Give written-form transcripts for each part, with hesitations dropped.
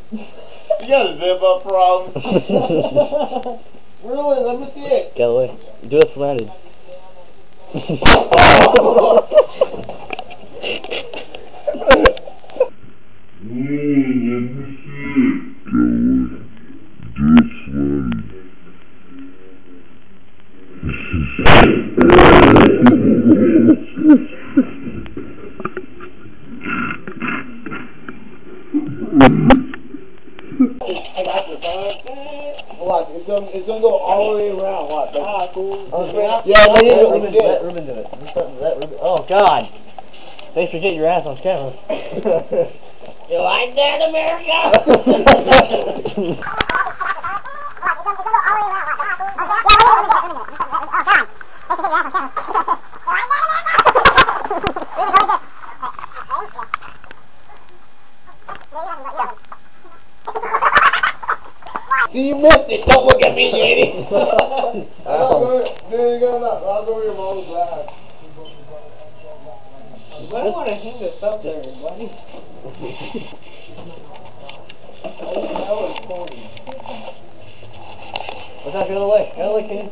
You got a zip up problem. Really? Let me see it. Get away. Do it slanted. I got this, watch, it's gonna go all the way around. Watch. Cool. Yeah, let Ruben do it. Let Ruben. Oh God! Thanks for getting your ass on camera. You like that, America? See, you missed it. Don't look at me, lady. I'll go over your mom's lap. I don't want to hang this up there, buddy. That was funny. What's that? Get out of the way. Get out of the way, Kenny.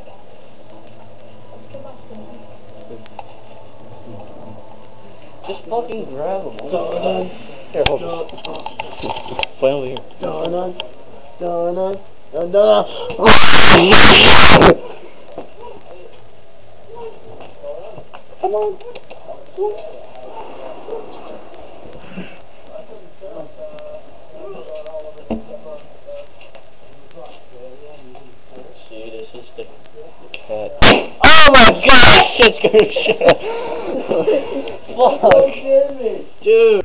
Just fucking grab him. Here, hold on. Play over here. Dun-dun. Dun-dun. Dun-dun. Come on. See, this is the cat. Oh my God! Shit's gonna shit. Fuck, dude.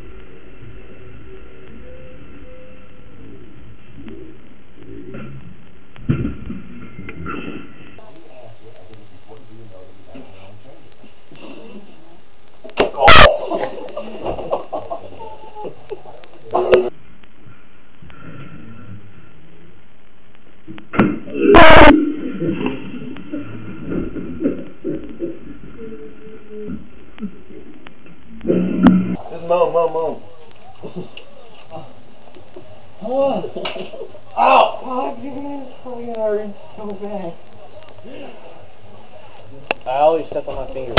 Just moan. Oh! Fuck, this fucking hurts so bad. I always step on my finger.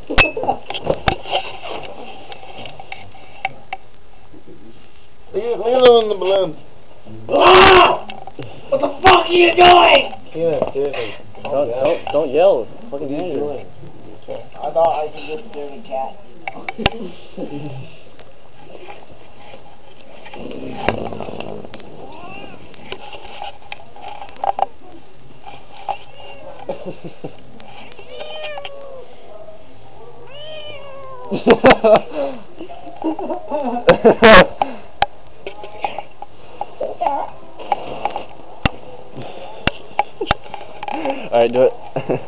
Look at the balloon. Ah! What the fuck are you doing? Yeah, seriously. Don't yell. Fucking danger. I thought I could just scare the cat. Alright, do it.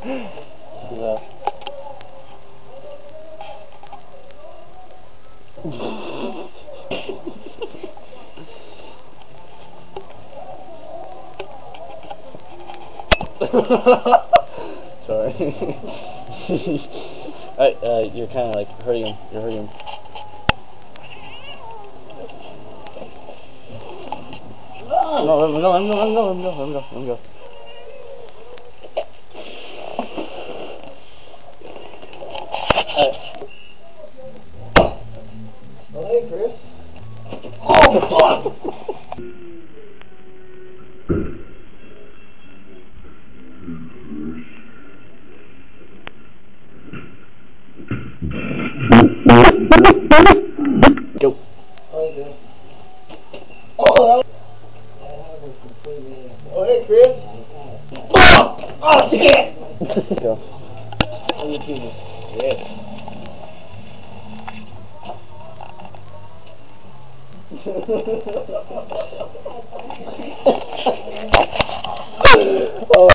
Sorry. Alright, you're kind of like hurting him. You're hurting him. No, let him go. Oh, hey, Chris. Oh, fuck! Go. Oh, hey, Chris. Oh, that was completely innocent. Oh, hey, Chris. Oh, shit! Go. Oh, you penis. Yes. Oh.